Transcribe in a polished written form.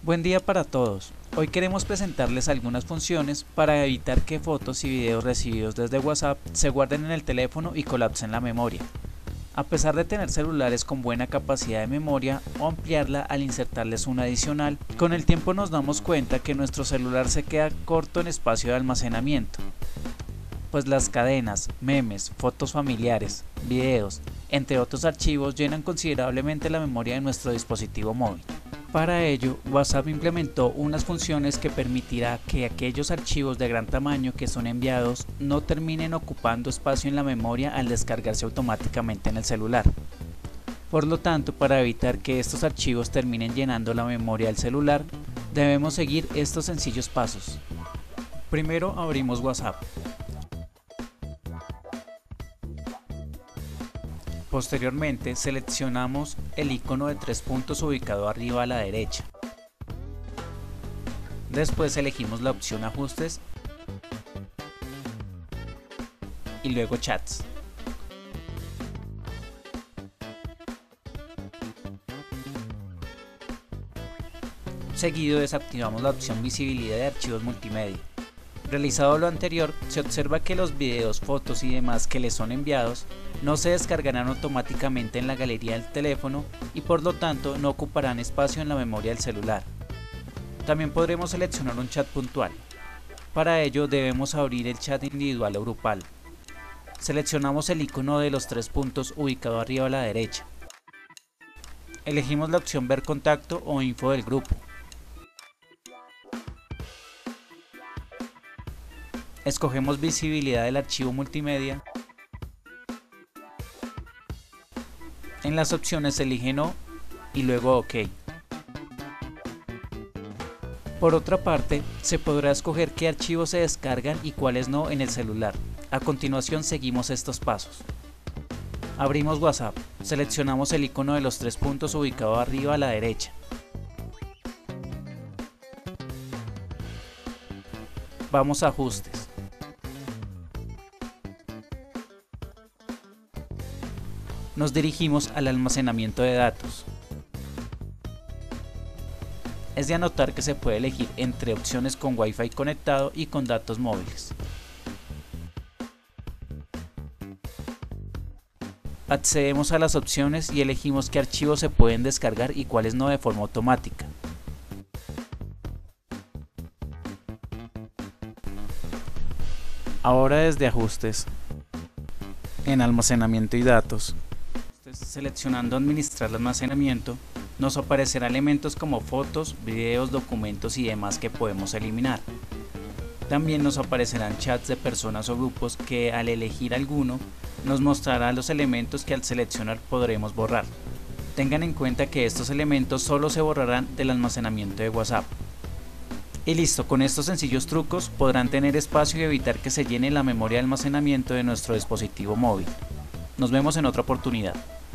Buen día para todos. Hoy queremos presentarles algunas funciones para evitar que fotos y videos recibidos desde WhatsApp se guarden en el teléfono y colapsen la memoria. A pesar de tener celulares con buena capacidad de memoria o ampliarla al insertarles una adicional, con el tiempo nos damos cuenta que nuestro celular se queda corto en espacio de almacenamiento, pues las cadenas, memes, fotos familiares, videos, entre otros archivos llenan considerablemente la memoria de nuestro dispositivo móvil. Para ello, WhatsApp implementó unas funciones que permitirá que aquellos archivos de gran tamaño que son enviados no terminen ocupando espacio en la memoria al descargarse automáticamente en el celular. Por lo tanto, para evitar que estos archivos terminen llenando la memoria del celular, debemos seguir estos sencillos pasos. Primero abrimos WhatsApp. Posteriormente seleccionamos el icono de 3 puntos ubicado arriba a la derecha. Después elegimos la opción Ajustes y luego Chats. Seguido desactivamos la opción Visibilidad de archivos multimedia. Realizado lo anterior, se observa que los videos, fotos y demás que les son enviados no se descargarán automáticamente en la galería del teléfono y por lo tanto no ocuparán espacio en la memoria del celular. También podremos seleccionar un chat puntual. Para ello debemos abrir el chat individual o grupal. Seleccionamos el icono de los 3 puntos ubicado arriba a la derecha. Elegimos la opción Ver contacto o info del grupo. Escogemos visibilidad del archivo multimedia. En las opciones elige No y luego OK. Por otra parte, se podrá escoger qué archivos se descargan y cuáles no en el celular. A continuación seguimos estos pasos. Abrimos WhatsApp, seleccionamos el icono de los 3 puntos ubicado arriba a la derecha. Vamos a Ajustes. Nos dirigimos al almacenamiento de datos. Es de anotar que se puede elegir entre opciones con Wi-Fi conectado y con datos móviles. Accedemos a las opciones y elegimos qué archivos se pueden descargar y cuáles no de forma automática. Ahora desde Ajustes, en Almacenamiento y Datos, seleccionando Administrar el almacenamiento, nos aparecerán elementos como fotos, videos, documentos y demás que podemos eliminar. También nos aparecerán chats de personas o grupos que al elegir alguno nos mostrará los elementos que al seleccionar podremos borrar. Tengan en cuenta que estos elementos solo se borrarán del almacenamiento de WhatsApp. Y listo, con estos sencillos trucos podrán tener espacio y evitar que se llene la memoria de almacenamiento de nuestro dispositivo móvil. Nos vemos en otra oportunidad.